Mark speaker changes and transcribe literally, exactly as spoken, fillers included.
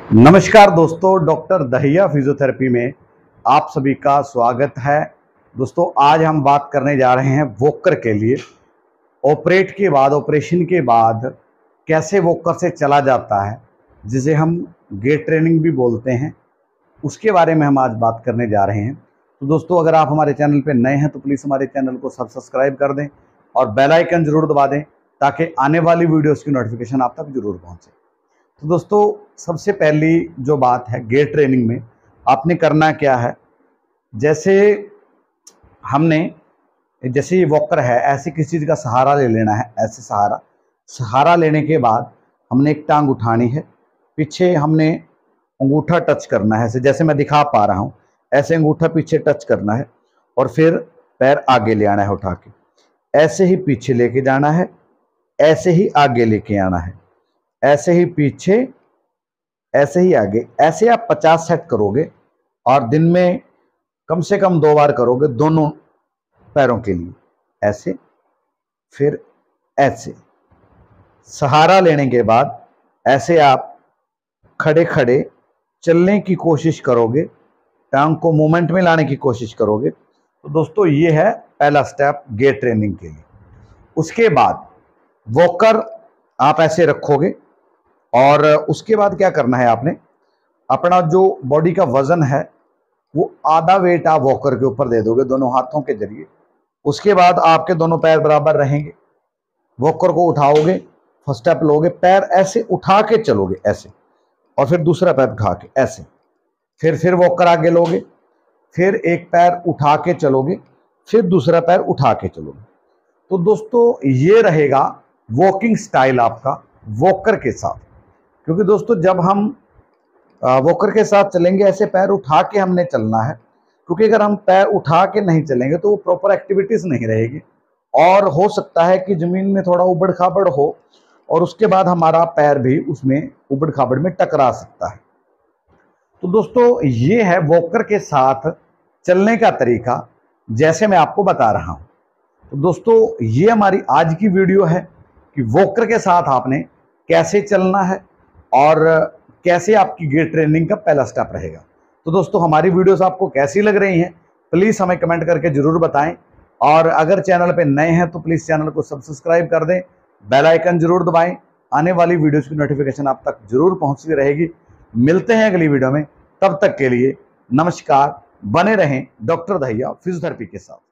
Speaker 1: नमस्कार दोस्तों, doctor Dahiya physiotherapy में आप सभी का स्वागत है। दोस्तों आज हम बात करने जा रहे हैं वॉकर के लिए। ऑपरेट के बाद ऑपरेशन के बाद कैसे वॉकर से चला जाता है, जिसे हम गेट ट्रेनिंग भी बोलते हैं, उसके बारे में हम आज बात करने जा रहे हैं। तो दोस्तों अगर आप हमारे चैनल पर नए हैं तो प्लीज़ हमारे चैनल को सब्सक्राइब कर दें और बेल आइकन जरूर दबा दें ताकि आने वाली वीडियोज़ की नोटिफिकेशन आप तक जरूर पहुँचे। तो दोस्तों सबसे पहली जो बात है, गेट ट्रेनिंग में आपने करना क्या है, जैसे हमने जैसे ये वॉकर है, ऐसे किसी चीज़ का सहारा ले लेना है। ऐसे सहारा सहारा लेने के बाद हमने एक टांग उठानी है, पीछे हमने अंगूठा टच करना है। जैसे मैं दिखा पा रहा हूँ, ऐसे अंगूठा पीछे टच करना है और फिर पैर आगे ले आना है उठा के। ऐसे ही पीछे लेके जाना है, ऐसे ही आगे लेके आना है, ऐसे ही पीछे, ऐसे ही आगे। ऐसे आप पचास सेट करोगे और दिन में कम से कम दो बार करोगे दोनों पैरों के लिए। ऐसे फिर ऐसे सहारा लेने के बाद ऐसे आप खड़े खड़े चलने की कोशिश करोगे, टांग को मूवमेंट में लाने की कोशिश करोगे। तो दोस्तों ये है पहला स्टेप गेट ट्रेनिंग के लिए। उसके बाद वॉकर आप ऐसे रखोगे और उसके बाद क्या करना है, आपने अपना जो बॉडी का वजन है वो आधा वेट आप वॉकर के ऊपर दे दोगे दोनों हाथों के जरिए। उसके बाद आपके दोनों पैर बराबर रहेंगे, वॉकर को उठाओगे, फर्स्ट स्टेप लोगे, पैर ऐसे उठा के चलोगे ऐसे, और फिर दूसरा पैर उठा के ऐसे, फिर फिर वॉकर आगे लोगे, फिर एक पैर उठा के चलोगे, फिर दूसरा पैर उठा के चलोगे। तो दोस्तों ये रहेगा वॉकिंग स्टाइल आपका वॉकर के साथ। क्योंकि दोस्तों जब हम वॉकर के साथ चलेंगे, ऐसे पैर उठा के हमने चलना है, क्योंकि अगर हम पैर उठा के नहीं चलेंगे तो वो प्रॉपर एक्टिविटीज़ नहीं रहेगी और हो सकता है कि ज़मीन में थोड़ा उबड़ खाबड़ हो और उसके बाद हमारा पैर भी उसमें उबड़ खाबड़ में टकरा सकता है। तो दोस्तों ये है वॉकर के साथ चलने का तरीका, जैसे मैं आपको बता रहा हूँ। तो दोस्तों ये हमारी आज की वीडियो है कि वॉकर के साथ आपने कैसे चलना है और कैसे आपकी गेट ट्रेनिंग का पहला स्टेप रहेगा। तो दोस्तों हमारी वीडियोस आपको कैसी लग रही हैं, प्लीज़ हमें कमेंट करके ज़रूर बताएं। और अगर चैनल पे नए हैं तो प्लीज़ चैनल को सब्सक्राइब कर दें, बेल आइकन जरूर दबाएं, आने वाली वीडियोस की नोटिफिकेशन आप तक जरूर पहुंचती रहेगी। मिलते हैं अगली वीडियो में, तब तक के लिए नमस्कार। बने रहें डॉक्टर दहिया फिजियोथेरेपी के साथ।